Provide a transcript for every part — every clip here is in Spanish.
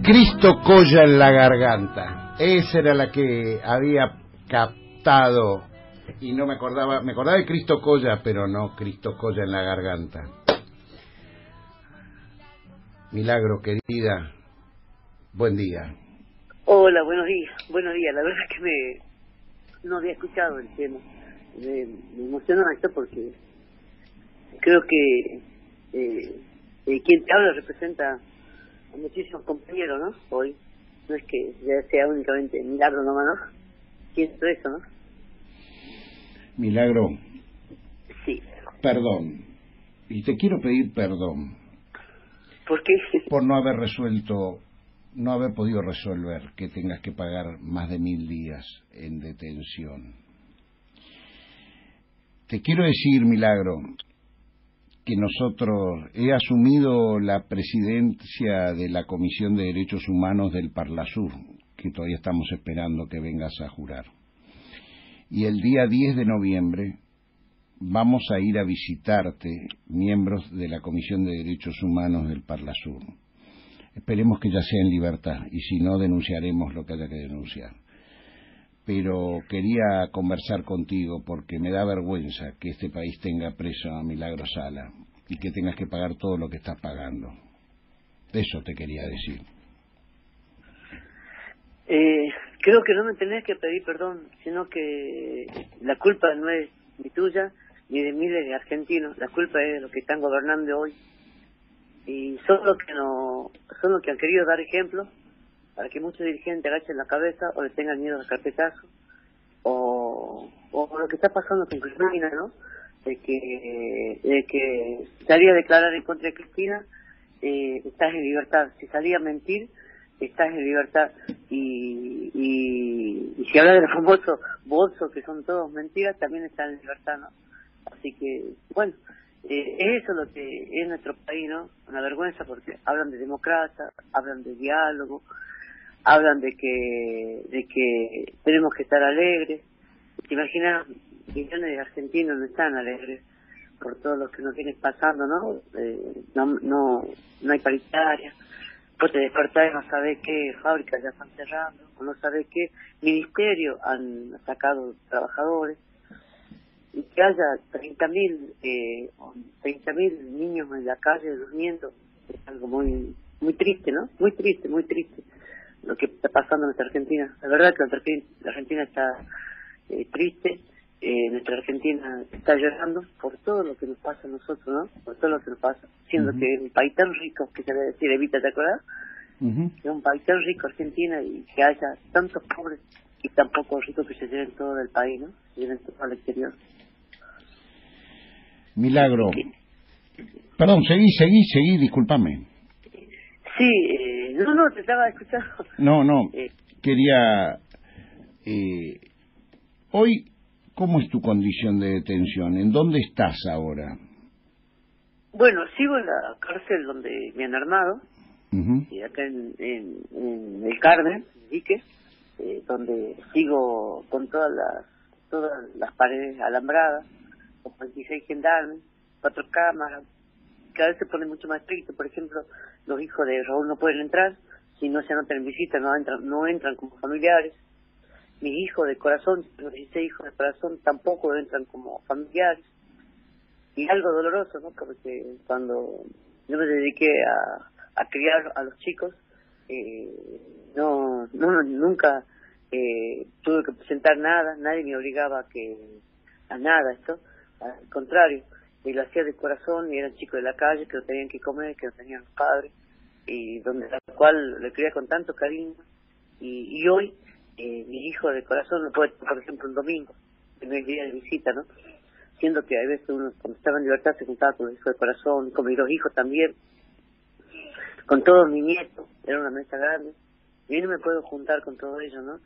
Cristo Colla en la garganta. Esa era la que había captado y no me acordaba de Cristo Colla, pero no Cristo Colla en la garganta. Milagro, querida, buen día. Hola, buenos días. La verdad es que no había escuchado el tema. Me emociona esto porque creo que quien te habla representa a muchísimos compañeros, ¿no? Hoy no es que ya sea únicamente Milagro nomás, ¿no? Siento eso, ¿no? Milagro. Sí. Perdón. Y te quiero pedir perdón. ¿Por qué? Por no haber podido resolver que tengas que pagar más de 1000 días en detención. Te quiero decir, Milagro, que he asumido la presidencia de la Comisión de Derechos Humanos del Parlasur, que todavía estamos esperando que vengas a jurar. Y el día 10 de noviembre vamos a ir a visitarte, miembros de la Comisión de Derechos Humanos del Parlasur. Esperemos que ya sea en libertad, y si no, denunciaremos lo que haya que denunciar. Pero quería conversar contigo porque me da vergüenza que este país tenga preso a Milagro Sala y que tengas que pagar todo lo que estás pagando. Eso te quería decir. Creo que no me tenés que pedir perdón, sino que la culpa no es ni tuya ni de miles de argentinos. La culpa es de los que están gobernando hoy. Y son los que han querido dar ejemplo para que muchos dirigentes agachen la cabeza o le tengan miedo al carpetazo, o lo que está pasando con Cristina, ¿no? De que salía a declarar en contra de Cristina, estás en libertad. Si salía a mentir, estás en libertad. Y si habla de los famosos bolsos, que son todos mentiras, también están en libertad, ¿no? Así que, bueno, es eso lo que es nuestro país, ¿no? Una vergüenza, porque hablan de democracia, hablan de diálogo, hablan de que tenemos que estar alegres. ¿Te imaginas? Millones de argentinos no están alegres por todo lo que nos viene pasando, ¿no? No hay paritaria. Vos te despertás y no sabés qué fábricas ya están cerrando, o no sabés qué ministerio han sacado trabajadores, y que haya 30.000 niños en la calle durmiendo. Es algo muy triste, ¿no? Muy triste lo que está pasando en nuestra Argentina. La verdad que la Argentina está triste. Nuestra Argentina está llorando por todo lo que nos pasa a nosotros, ¿no? Por todo lo que nos pasa. Siendo que es un país tan rico, que se debe decir, Evita, ¿te acuerdas? Que es un país tan rico, Argentina, y que haya tantos pobres y tan pocos ricos que se lleven todo del país, ¿no? Se lleven todo al exterior. Milagro. Perdón, seguí, discúlpame. Sí, no, te estaba escuchando. No, quería... hoy, ¿cómo es tu condición de detención? ¿En dónde estás ahora? Bueno, sigo en la cárcel donde me han armado, y acá en el Carmen, en Iquique, donde sigo con todas las paredes alambradas, con 26 gendarmes, 4 cámaras. Cada vez se pone mucho más estricto. Por ejemplo, los hijos de Raúl no pueden entrar, si no se anotan en visita no entran como familiares. Mis hijos de corazón, los 16 hijos de corazón, tampoco entran como familiares. Y algo doloroso, ¿no? Porque cuando yo me dediqué a criar a los chicos, nunca tuve que presentar nada, nadie me obligaba a nada esto, al contrario, y lo hacía de corazón, y eran chicos de la calle que no tenían que comer, que no tenían padres, y la cual le crié con tanto cariño, y hoy mi hijo de corazón no puede, por ejemplo, un domingo, que no es día de visita, ¿no? Siendo que a veces uno, cuando estaba en libertad, se juntaba con los hijos de corazón, con mis 2 hijos también, con todos mis nietos, era una mesa grande, y no me puedo juntar con todo ello, ¿no?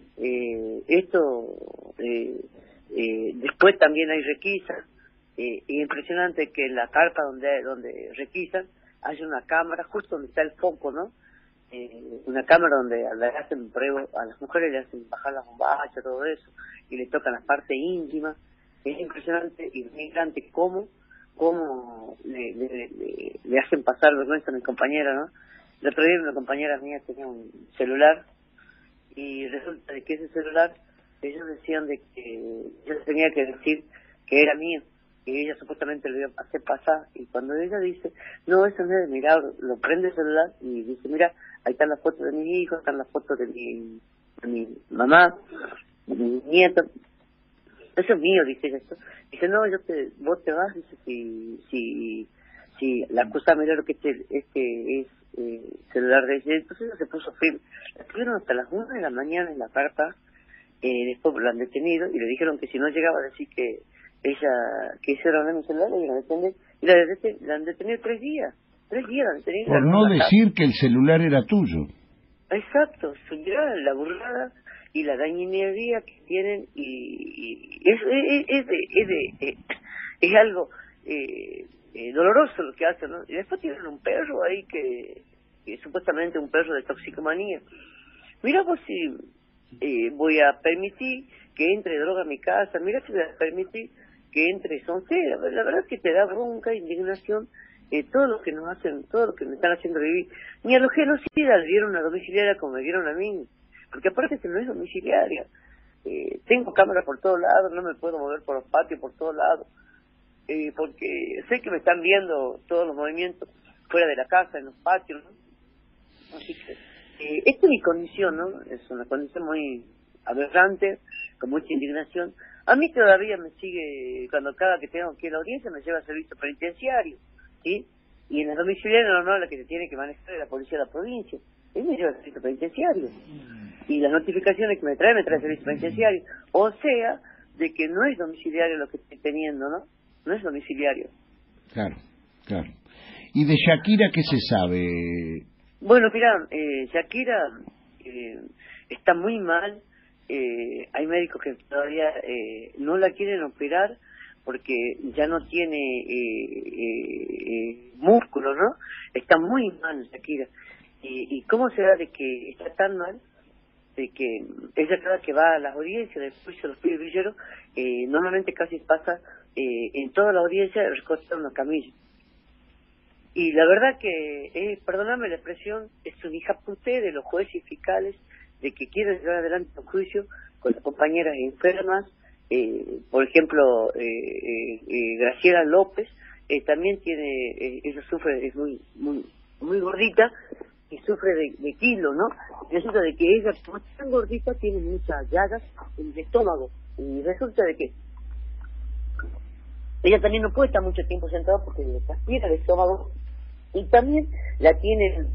Después también hay requisas, y impresionante que en la carpa donde requisan haya una cámara justo donde está el foco, ¿no? Una cámara donde le hacen pruebas a las mujeres, le hacen bajar las bombachas, todo eso, y le tocan las partes íntimas. Es impresionante y migrante cómo le hacen pasar vergüenza a mi compañera, ¿no? El otro día una compañera mía tenía un celular y resulta de que ese celular, ellos decían de que yo tenía que decir que era mío, y ella supuestamente lo iba a hacer pasar, y cuando ella dice, no, eso no es de Milagro, lo prende el celular y dice, mira, ahí están las fotos de mis hijos, están las fotos de mi mamá, de mi nieto, eso es mío, dice esto. Dice, no, vos te vas, dice, si la acusa Milagro que este es celular de ella. Entonces ella se puso firme. La estuvieron hasta las 1 de la mañana en la carpa, después lo han detenido y le dijeron que si no llegaba a decir que ese era mi celular, le iban a detener, y la han detenido 3 días. 3 días la han detenido. Por no decir que el celular era tuyo. Exacto, la burlada y la dañinería que tienen, y es algo doloroso lo que hacen, ¿no? Y después tienen un perro ahí que supuestamente un perro de toxicomanía. Mira vos si voy a permitir que entre droga a mi casa, mira si voy a permitir que entre soncera. La verdad es que te da bronca, indignación, todo lo que nos hacen, todo lo que me están haciendo vivir. Ni a los genocidas le dieron una domiciliaria como me dieron a mí, porque aparte que no es domiciliaria. Tengo cámaras por todos lados, no me puedo mover por los patios, por todos lados, porque sé que me están viendo todos los movimientos fuera de la casa, en los patios, ¿no? Así que esta es mi condición, ¿no? Es una condición muy aberrante, con mucha indignación. A mí todavía me sigue, cada que tengo que ir a la audiencia, me lleva al servicio penitenciario, ¿sí? Y en la domiciliaria normal la que se tiene que manejar es la policía de la provincia. Él me lleva al servicio penitenciario. Y las notificaciones que me trae el servicio penitenciario. O sea, de que no es domiciliario lo que estoy teniendo, ¿no? No es domiciliario. Claro, claro. ¿Y de Shakira qué se sabe? Bueno, mira, Shakira está muy mal. Hay médicos que todavía no la quieren operar porque ya no tiene músculo, ¿no? Está muy mal Shakira. ¿Y cómo se da de que está tan mal? De que ella cada que va a las audiencias del juicio de los pibes villeros, normalmente casi pasa en toda la audiencia recostada en una camilla. Y la verdad que, perdóname la expresión, es un hijaputé de los jueces y fiscales de que quieren llevar adelante un juicio con las compañeras enfermas. Por ejemplo, Graciela López también tiene, ella sufre, es muy gordita y sufre de kilo, ¿no? Resulta de que ella, como es tan gordita, tiene muchas llagas en el estómago, y resulta de que ella también no puede estar mucho tiempo sentada porque le transpira el estómago, y también la tienen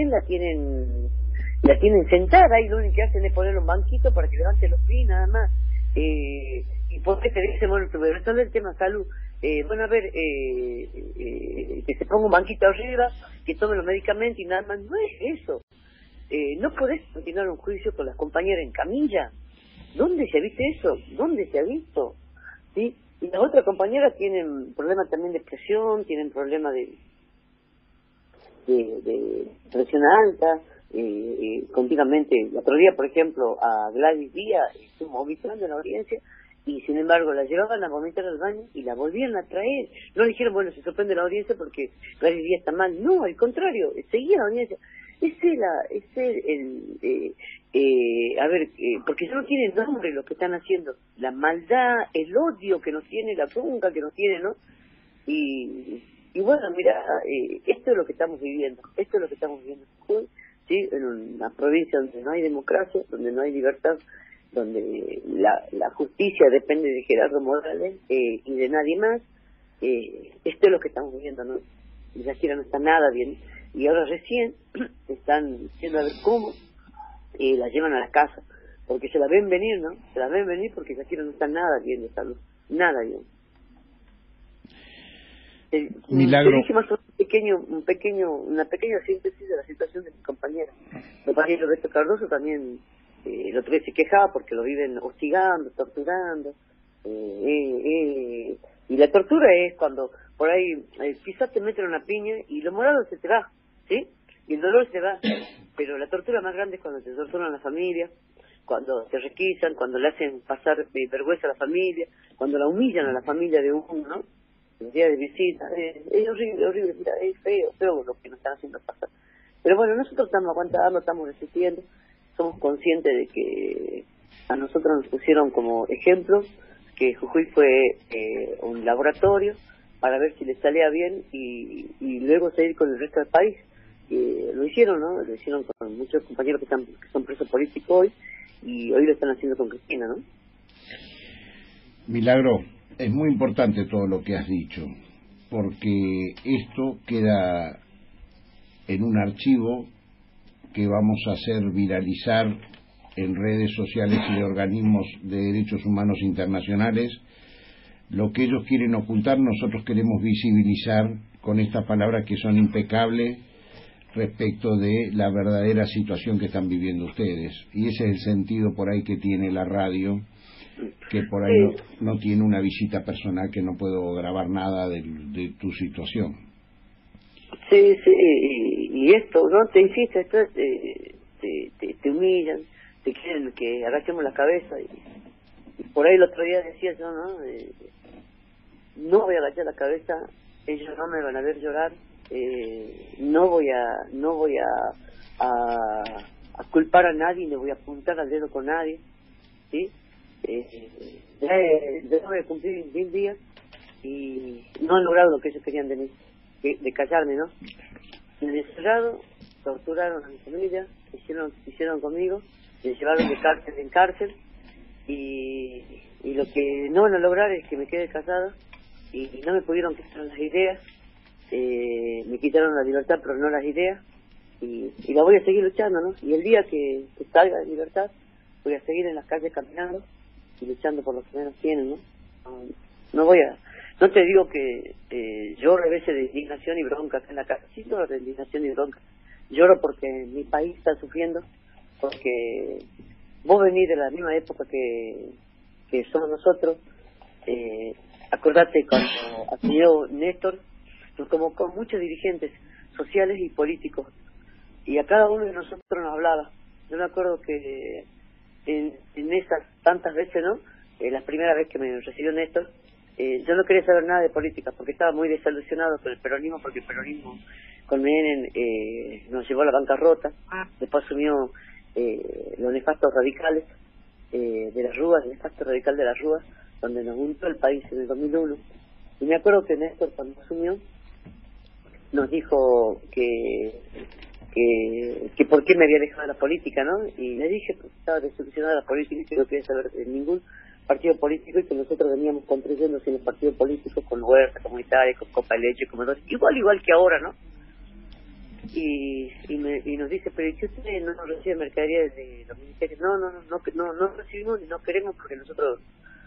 sentada, y lo único que hacen es ponerle un banquito para que levante los pies, nada más. Y por qué te dicen, bueno, te voy a resolver el tema salud, bueno, a ver, que se ponga un banquito arriba, que tome los medicamentos y nada más. No es eso. No podés continuar un juicio con las compañeras en camilla. ¿Dónde se ha visto eso? ¿Dónde se ha visto? ¿Sí? Y las otras compañeras tienen problemas también de presión, tienen problemas de presión alta, continuamente. El otro día, por ejemplo, a Gladys Díaz estuvo vomitando en la audiencia, y sin embargo la llevaban a vomitar al baño y la volvían a traer. No le dijeron, bueno, se suspende la audiencia porque Gladys Díaz está mal. No, al contrario, seguía la audiencia. Porque ya no tiene nombre lo que están haciendo. La maldad, el odio que nos tiene, la bronca que nos tiene, ¿no? Y bueno, mira, esto es lo que estamos viviendo. Esto es lo que estamos viviendo. ¿Sí? En una provincia donde no hay democracia, donde no hay libertad, donde la justicia depende de Gerardo Morales y de nadie más. Esto es lo que estamos viviendo, ¿no? Y Shakira no está nada bien. Y ahora recién están yendo a ver cómo la llevan a la casa, porque se la ven venir, ¿no? Se la ven venir porque Shakira no está nada bien de salud, nada bien. Milagro. Te dije más una pequeña síntesis de la situación de mi compañera. Mi compañero Roberto Cardoso también el otro día se quejaba porque lo viven hostigando, torturando. Y la tortura es cuando por ahí quizás te meten una piña y lo morado se te va, ¿sí? Y el dolor se va. Pero la tortura más grande es cuando te torturan a la familia, cuando te requisan, cuando le hacen pasar vergüenza a la familia, cuando la humillan a la familia de uno, ¿no? El día de visita, es horrible, mira, es feo lo que nos están haciendo pasar. Pero bueno, nosotros estamos aguantando, estamos resistiendo, somos conscientes de que a nosotros nos pusieron como ejemplo que Jujuy fue un laboratorio para ver si les salía bien y luego seguir con el resto del país. Lo hicieron, ¿no? Lo hicieron con muchos compañeros que son presos políticos hoy, y hoy lo están haciendo con Cristina, ¿no? Milagro, es muy importante todo lo que has dicho, porque esto queda en un archivo que vamos a hacer viralizar en redes sociales y de organismos de derechos humanos internacionales. Lo que ellos quieren ocultar, nosotros queremos visibilizar con estas palabras que son impecables respecto de la verdadera situación que están viviendo ustedes. Y ese es el sentido por ahí que tiene la radio, que por ahí no tiene una visita personal, que no puedo grabar nada de tu situación. Sí, y esto, ¿no? Te insiste, esto te humillan, te quieren que agachemos la cabeza, y por ahí el otro día decía yo, ¿no? No voy a agachar la cabeza, ellos no me van a ver llorar, no voy a culpar a nadie, ni voy a apuntar al dedo con nadie, ¿sí? Ya voy a cumplir 10 días y no han logrado lo que ellos querían de mí, de callarme, ¿no? Me encerraron, torturaron a mi familia, hicieron conmigo, me llevaron de cárcel en cárcel, y lo que no van a lograr es que me quede casada, y no me pudieron quitar las ideas, me quitaron la libertad pero no las ideas, y la voy a seguir luchando, ¿no? Y el día que salga de libertad voy a seguir en las calles caminando y luchando por lo que menos tienen, ¿no? No te digo que lloro a veces de indignación y bronca acá en la casa, sí lloro de indignación y bronca, lloro porque mi país está sufriendo, porque vos venís de la misma época que somos nosotros. Acordate cuando asumió Néstor, como con muchos dirigentes sociales y políticos, y a cada uno de nosotros nos hablaba. Yo me acuerdo que en esas tantas veces, ¿no? La primera vez que me recibió Néstor, yo no quería saber nada de política porque estaba muy desilusionado con el peronismo, porque el peronismo con Menem nos llevó a la bancarrota. Después asumió los nefastos radicales de las Rúas, el nefasto radical de las Rúas, donde nos juntó el país en el 2001. Y me acuerdo que Néstor, cuando asumió, nos dijo que por qué me había dejado de la política, ¿no? Y le dije que estaba desilusionado de la política y que no quería saber de ningún partido político, y que nosotros veníamos construyendo sin los partidos políticos, con huerta comunitaria, con copa de leche, comedores, igual que ahora, ¿no? Y nos dice, pero ¿y si ustedes no reciben mercadería desde los ministerios? No recibimos ni no queremos, porque nosotros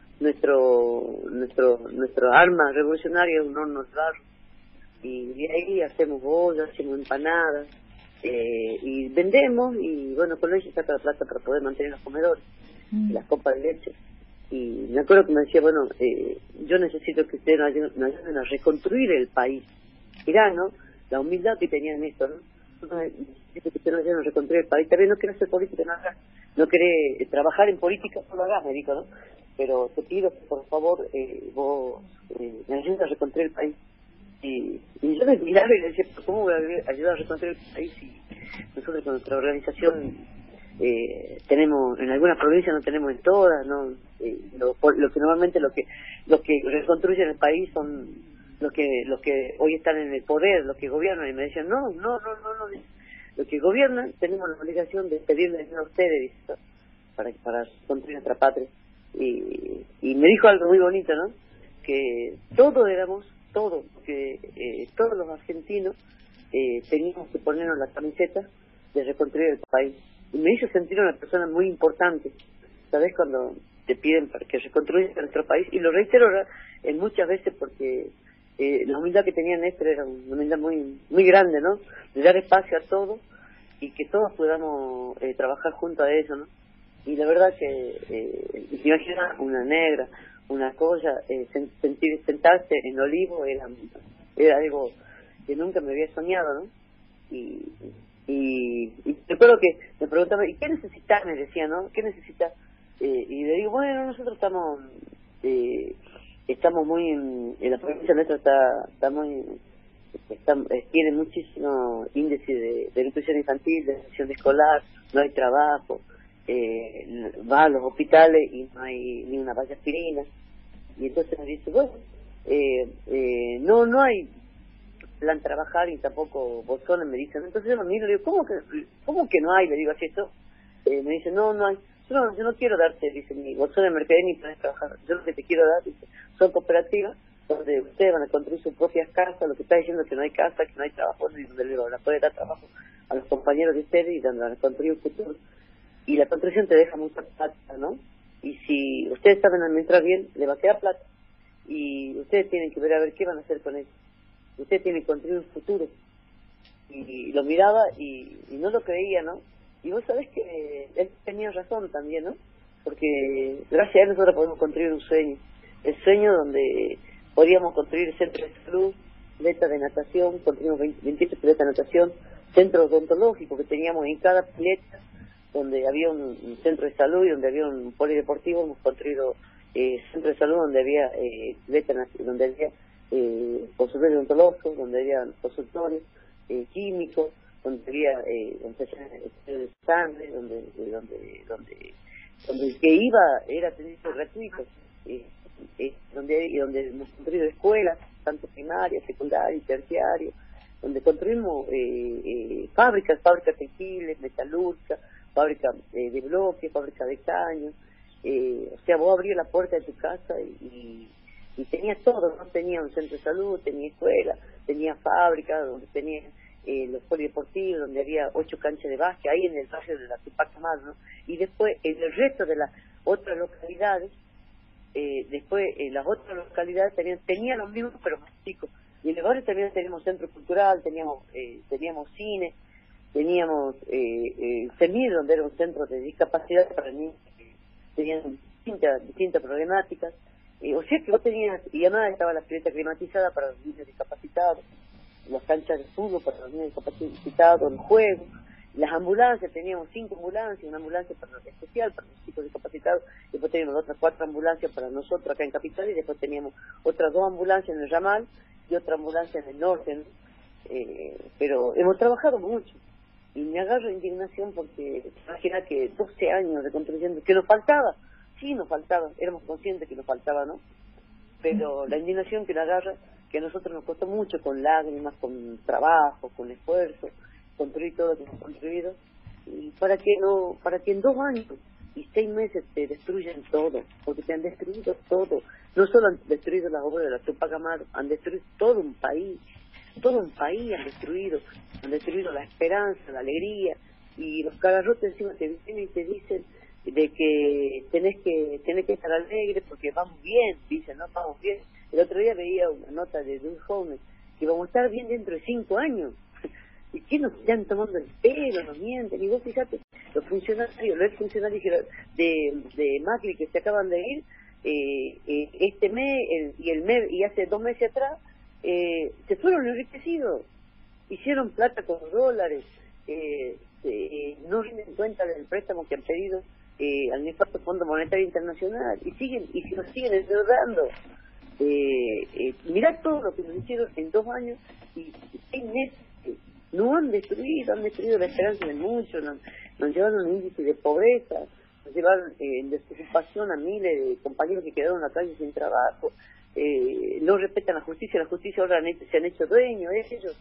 nuestro arma revolucionaria es un horno de barro, y de ahí hacemos bollas, hacemos empanadas, y vendemos, y bueno, con ello saca la plata para poder mantener los comedores y las copas de leche. Y me acuerdo que me decía, bueno, yo necesito que ustedes nos ayuden a reconstruir el país. Mirá, ¿no? La humildad que tenían en esto, ¿no? Necesito que ustedes nos ayuden a reconstruir el país. También no quiero hacer política, no querés trabajar en política, no lo hagas, me dijo, ¿no? Pero te pido que por favor vos me ayudes a reconstruir el país. Y yo me miraba y le decía, ¿cómo voy a ayudar a reconstruir el país si nosotros con nuestra organización tenemos en algunas provincias, no tenemos en todas, ¿no? Lo que normalmente los que reconstruyen el país son los que hoy están en el poder, los que gobiernan. Y me decían, no, los que gobiernan tenemos la obligación de pedirle ayuda a ustedes, ¿no? para construir nuestra patria. Y me dijo algo muy bonito, ¿no? Que todos los argentinos teníamos que ponernos la camiseta de reconstruir el país. Y me hizo sentir una persona muy importante, ¿sabes? Cuando te piden para que reconstruyas nuestro país, y lo reitero muchas veces porque la humildad que tenía Néstor era una humildad muy muy grande, ¿no? De dar espacio a todos y que todos podamos trabajar junto a eso, ¿no? Y la verdad que imaginar una negra, una cosa, sentarse en Olivo era algo que nunca me había soñado, ¿no? Y recuerdo que me preguntaba, ¿y qué necesitas? Me decía, ¿no? ¿Qué necesitas? Y le digo, bueno, nosotros estamos muy en la provincia nuestra está muy tiene muchísimo índice de nutrición infantil, de nutrición escolar, no hay trabajo, va a los hospitales y no hay ni una valla aspirina, y entonces me dice, bueno, no hay plan trabajar y tampoco bolsones, me dicen. Entonces yo lo miro y le digo, ¿cómo que no hay? Le digo así esto. Me dice, no hay. Yo no quiero darte, dice, ni bolsones de mercader ni planes trabajar. Yo lo que te quiero dar, dice, son cooperativas donde ustedes van a construir sus propias casas. Lo que está diciendo es que no hay casa, que no hay trabajo, y donde le van a poder dar trabajo a los compañeros de ustedes y donde van a construir un futuro. Y la construcción te deja mucha plata, ¿no? Y si ustedes saben administrar bien, le va a quedar plata. Y ustedes tienen que ver a ver qué van a hacer con eso. Ustedes tienen que construir un futuro. Y lo miraba y no lo creía, ¿no? Y vos sabés que él tenía razón también, ¿no? Porque gracias a él nosotros podemos construir un sueño. El sueño donde podríamos construir centros de salud, piletas de natación, construimos 28 piletas de natación, centros odontológicos que teníamos en cada pileta, donde había un centro de salud y donde había un polideportivo. Hemos construido centro de salud donde había donde había consultorios odontológicos, donde había consultorios químicos, donde había de sangre, donde el que iba era atendido gratuito, donde hemos construido escuelas, tanto primarias, secundarias y terciarias, donde construimos fábricas textiles, metalúrgicas, fábricas de bloques, fábricas de caños. O sea, vos abrías la puerta de tu casa y tenía todo, ¿no? Tenía un centro de salud, tenía escuela, tenía fábrica, donde tenía los polideportivos, donde había 8 canchas de básquet, ahí en el barrio de la Tupac Amaru, ¿no? Y después, en el resto de las otras localidades, las otras localidades tenían los mismos, pero más chicos. Y en el barrio también teníamos centro cultural, teníamos cine, teníamos CEMIR, donde era un centro de discapacidad para niños que tenían distintas problemáticas. O sea que vos tenías, y además estaba la pileta climatizada para los niños discapacitados, las canchas de fútbol para los niños discapacitados, el juego, las ambulancias, teníamos 5 ambulancias, una ambulancia especial para los chicos discapacitados, después teníamos otras 4 ambulancias para nosotros acá en Capital, y después teníamos otras 2 ambulancias en el ramal y otra ambulancia en el norte, ¿no? Pero hemos trabajado mucho, y me agarro indignación porque imagina que 12 años de construyendo, que nos faltaba, sí nos faltaba, éramos conscientes que nos faltaba, ¿no? Pero la indignación que la agarra, que a nosotros nos costó mucho, con lágrimas, con trabajo, con esfuerzo, construir todo lo que hemos construido, y para que en 2 años y 6 meses te destruyan todo, porque te han destruido todo. No solo han destruido las obras de la Tupac Amaru, han destruido todo un país han destruido la esperanza, la alegría, y los cagarrotes encima te vienen y te dicen de que tenés que estar alegre porque vamos bien, dicen, no, vamos bien. El otro día veía una nota de Doug Jones que vamos a estar bien dentro de 5 años. ¿Y qué nos están tomando el pelo? Nos mienten. Y vos fíjate, los ex funcionarios de Macri que se acaban de ir, este mes y hace 2 meses atrás, se fueron enriquecidos, hicieron plata con dólares, no rinden cuenta del préstamo que han pedido al nefasto Fondo Monetario Internacional, y se nos siguen endeudando. Mirá todo lo que nos hicieron en 2 años y 6 meses. No han destruido la esperanza de muchos, nos llevaron un índice de pobreza, nos llevaron en desocupación a miles de compañeros que quedaron en la calle sin trabajo, no respetan la justicia ahora se han hecho dueños ellos.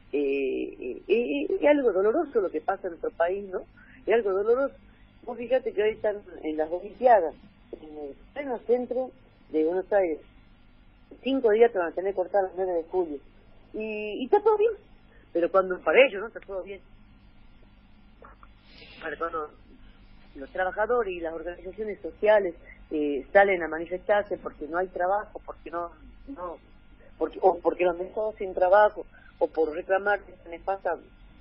Es algo doloroso lo que pasa en nuestro país, ¿no? Es algo doloroso. Vos fíjate que hoy están en las Olimpiadas, en el pleno centro de Buenos Aires. 5 días te van a tener cortadas las 9 de julio. Y está todo bien. Pero para ellos, ¿no? Está todo bien. Para cuando los trabajadores y las organizaciones sociales salen a manifestarse porque no hay trabajo, porque porque los dejados sin trabajo, o por reclamar esta nefasta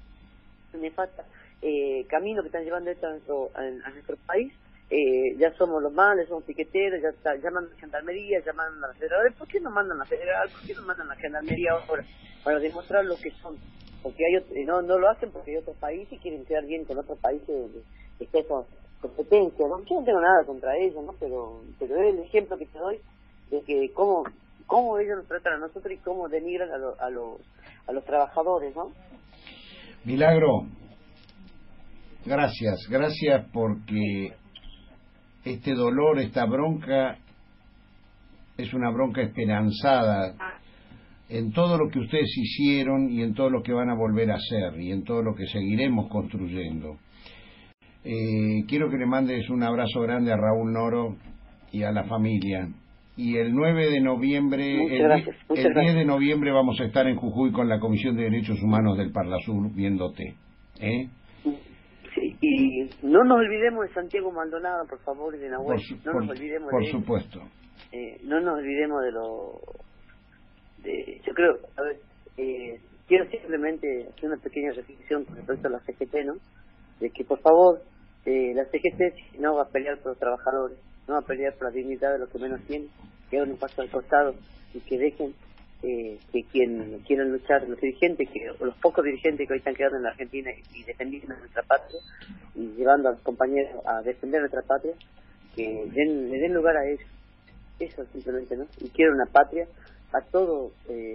camino que están llevando esto a nuestro país, ya somos los males, somos piqueteros, ya mandan a Gendarmería, ya mandan a la Federal. ¿Por qué no mandan a la Federal? ¿Por qué no mandan a la Gendarmería ahora? Para demostrar lo que son. Porque no lo hacen porque hay otros países y quieren quedar bien con otros países donde está esa competencia, ¿no? Yo no tengo nada contra ellos, ¿no? Pero es el ejemplo que te doy de que cómo ellos nos tratan a nosotros y cómo denigran a los trabajadores, ¿no? Milagro, gracias porque este dolor, esta bronca, es una bronca esperanzada en todo lo que ustedes hicieron y en todo lo que van a volver a hacer y en todo lo que seguiremos construyendo. Quiero que le mandes un abrazo grande a Raúl Noro y a la familia. Y el 9 de noviembre, el 10 de noviembre vamos a estar en Jujuy con la Comisión de Derechos Humanos del Parlasur viéndote. Sí, y no nos olvidemos de Santiago Maldonado, por favor, y de Nahuel. No nos olvidemos por supuesto. No nos olvidemos yo creo, a ver, quiero simplemente hacer una pequeña reflexión con respecto a la CGT, ¿no? De que, por favor, la CGT no va a pelear por los trabajadores, no va a pelear por la dignidad de los que menos tienen, que hagan un paso al costado y que dejen que quien quieran luchar, los dirigentes, o los pocos dirigentes que hoy están quedando en la Argentina y defendiendo nuestra patria y llevando a los compañeros a defender nuestra patria, que le den lugar a ellos. Eso simplemente, ¿no? Y quiero una patria para todos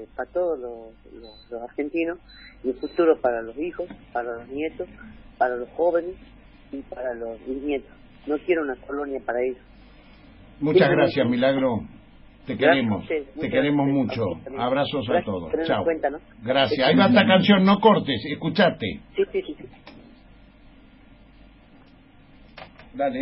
los argentinos, y un futuro para los hijos, para los nietos, para los jóvenes y para los bisnietos. No quiero una colonia para ellos. Muchas gracias, Milagro. Te queremos mucho. Abrazos a todos. Chao. ¿No? Gracias. Ahí va esta canción, no cortes, escuchate. Sí. Dale.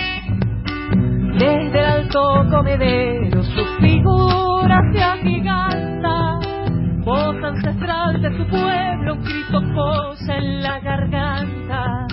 Desde el alto comedero su figura se agiganta, voz ancestral de su pueblo, un grito cosa en la garganta.